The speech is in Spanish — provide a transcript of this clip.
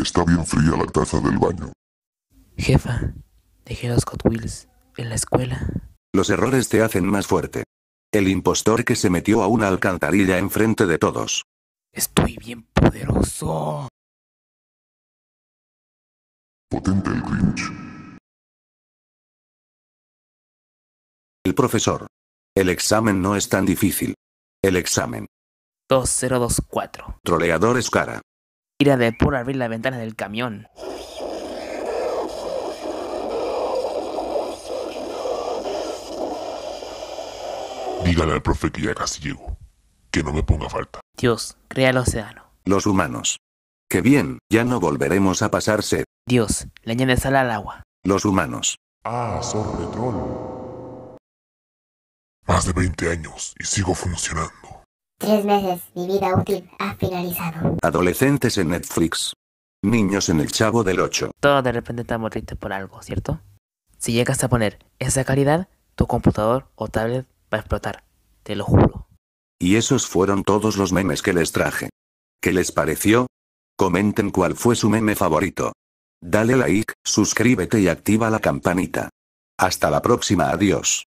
Está bien fría la taza del baño. Jefa, dejé los Hot Wheels en la escuela. Los errores te hacen más fuerte. El impostor que se metió a una alcantarilla enfrente de todos. Estoy bien poderoso. Potente el Grinch. El profesor. El examen no es tan difícil. El examen. 2024. Troleador es cara. Ira de por abrir la ventana del camión. Dígale al profe que ya casi llego. Que no me ponga falta. Dios, crea el océano. Los humanos. Qué bien, ya no volveremos a pasar sed. Dios, le añade sal al agua. Los humanos. Ah, sorry, troll. Más de 20 años y sigo funcionando. 3 meses, mi vida útil ha finalizado. Adolescentes en Netflix. Niños en el Chavo del 8. Todo de repente te morriste por algo, ¿cierto? Si llegas a poner esa calidad, tu computador o tablet va a explotar. Te lo juro. Y esos fueron todos los memes que les traje. ¿Qué les pareció? Comenten cuál fue su meme favorito. Dale like, suscríbete y activa la campanita. Hasta la próxima, adiós.